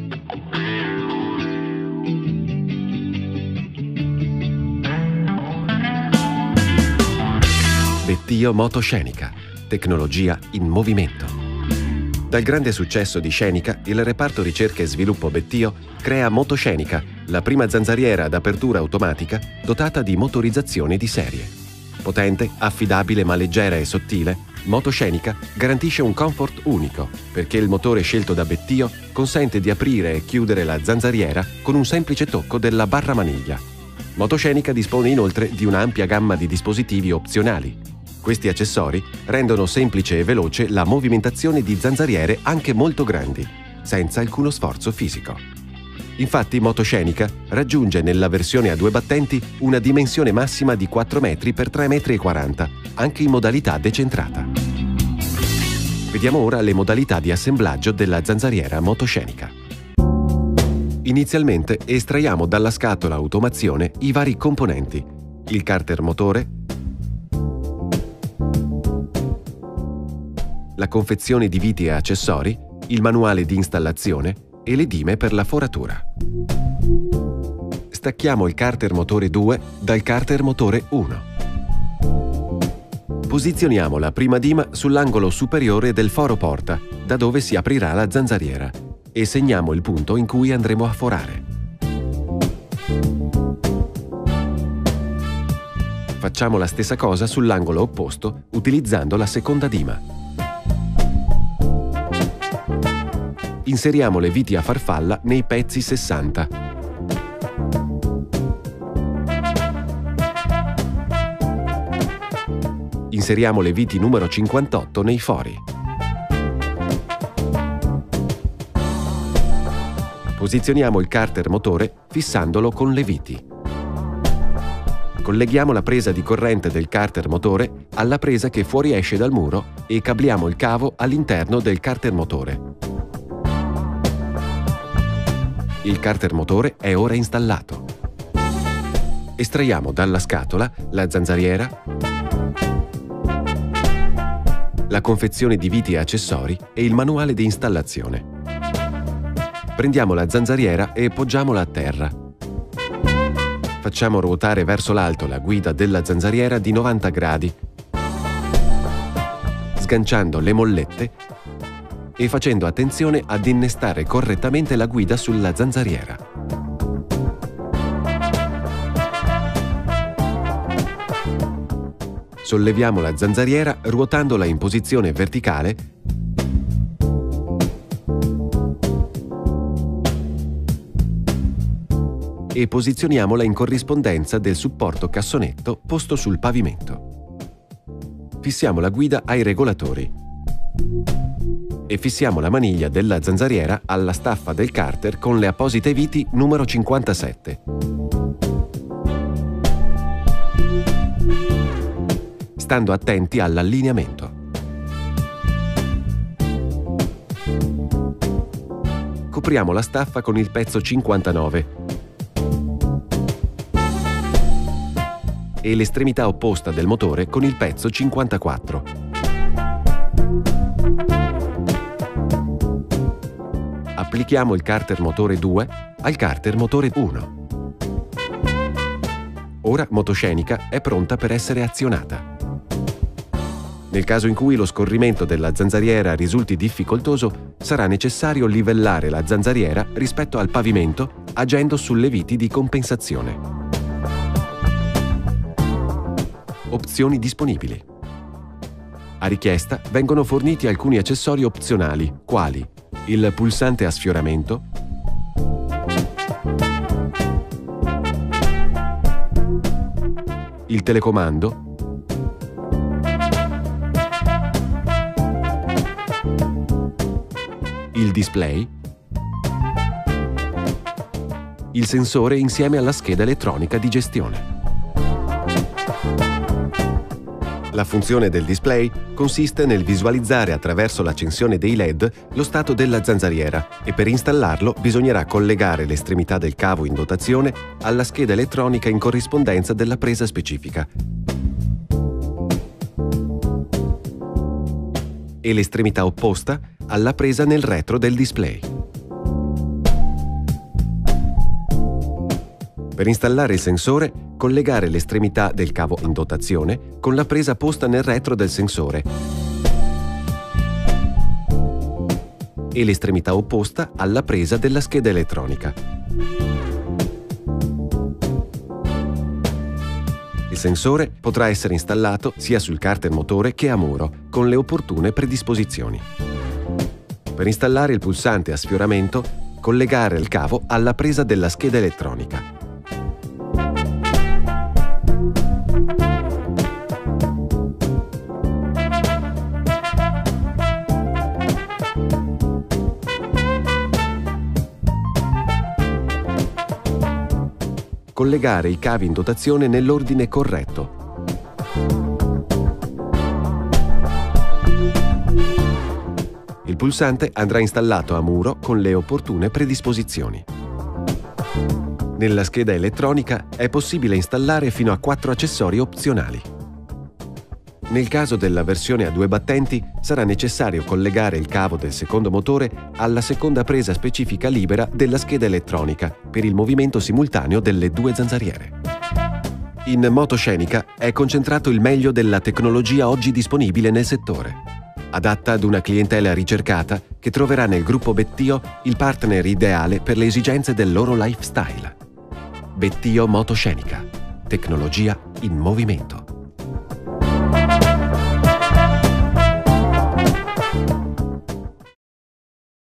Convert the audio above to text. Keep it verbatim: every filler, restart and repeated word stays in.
Bettio Motoscenica, tecnologia in movimento. Dal grande successo di Scenica, il reparto ricerca e sviluppo Bettio crea Motoscenica, la prima zanzariera ad apertura automatica dotata di motorizzazione di serie. Potente, affidabile ma leggera e sottile, Motoscenica garantisce un comfort unico, perché il motore scelto da Bettio consente di aprire e chiudere la zanzariera con un semplice tocco della barra maniglia. Motoscenica dispone inoltre di un'ampia gamma di dispositivi opzionali. Questi accessori rendono semplice e veloce la movimentazione di zanzariere anche molto grandi, senza alcuno sforzo fisico. Infatti Motoscenica raggiunge nella versione a due battenti una dimensione massima di quattro metri per tre metri e quaranta, anche in modalità decentrata. Vediamo ora le modalità di assemblaggio della zanzariera Motoscenica. Inizialmente estraiamo dalla scatola automazione i vari componenti: il carter motore, la confezione di viti e accessori, il manuale di installazione e le dime per la foratura. Stacchiamo il carter motore due dal carter motore uno. Posizioniamo la prima dima sull'angolo superiore del foro porta, da dove si aprirà la zanzariera, e segniamo il punto in cui andremo a forare. Facciamo la stessa cosa sull'angolo opposto utilizzando la seconda dima. Inseriamo le viti a farfalla nei pezzi sessanta. Inseriamo le viti numero cinquantotto nei fori. Posizioniamo il carter motore fissandolo con le viti. Colleghiamo la presa di corrente del carter motore alla presa che fuoriesce dal muro e cabliamo il cavo all'interno del carter motore. Il carter motore è ora installato. Estraiamo dalla scatola la zanzariera, la confezione di viti e accessori e il manuale di installazione. Prendiamo la zanzariera e poggiamola a terra. Facciamo ruotare verso l'alto la guida della zanzariera di novanta gradi, sganciando le mollette e facendo attenzione ad innestare correttamente la guida sulla zanzariera. Solleviamo la zanzariera ruotandola in posizione verticale e posizioniamola in corrispondenza del supporto cassonetto posto sul pavimento. Fissiamo la guida ai regolatori e fissiamo la maniglia della zanzariera alla staffa del carter con le apposite viti numero cinquantasette. Stando attenti all'allineamento. Copriamo la staffa con il pezzo cinquantanove e l'estremità opposta del motore con il pezzo cinquantaquattro. Applichiamo il carter motore due al carter motore uno. Ora Motoscenica è pronta per essere azionata. Nel caso in cui lo scorrimento della zanzariera risulti difficoltoso, sarà necessario livellare la zanzariera rispetto al pavimento agendo sulle viti di compensazione. Opzioni disponibili. A richiesta vengono forniti alcuni accessori opzionali, quali il pulsante a sfioramento, il telecomando, il display, il sensore insieme alla scheda elettronica di gestione. La funzione del display consiste nel visualizzare attraverso l'accensione dei L E D lo stato della zanzariera e per installarlo bisognerà collegare l'estremità del cavo in dotazione alla scheda elettronica in corrispondenza della presa specifica e l'estremità opposta alla presa nel retro del display. Per installare il sensore, collegare l'estremità del cavo in dotazione con la presa posta nel retro del sensore e l'estremità opposta alla presa della scheda elettronica. Il sensore potrà essere installato sia sul carter motore che a muro, con le opportune predisposizioni. Per installare il pulsante a sfioramento, collegare il cavo alla presa della scheda elettronica. Collegare i cavi in dotazione nell'ordine corretto. Il pulsante andrà installato a muro con le opportune predisposizioni. Nella scheda elettronica è possibile installare fino a quattro accessori opzionali. Nel caso della versione a due battenti sarà necessario collegare il cavo del secondo motore alla seconda presa specifica libera della scheda elettronica per il movimento simultaneo delle due zanzariere. In Motoscenica è concentrato il meglio della tecnologia oggi disponibile nel settore, adatta ad una clientela ricercata che troverà nel gruppo Bettio il partner ideale per le esigenze del loro lifestyle. Bettio Motoscenica. Tecnologia in movimento.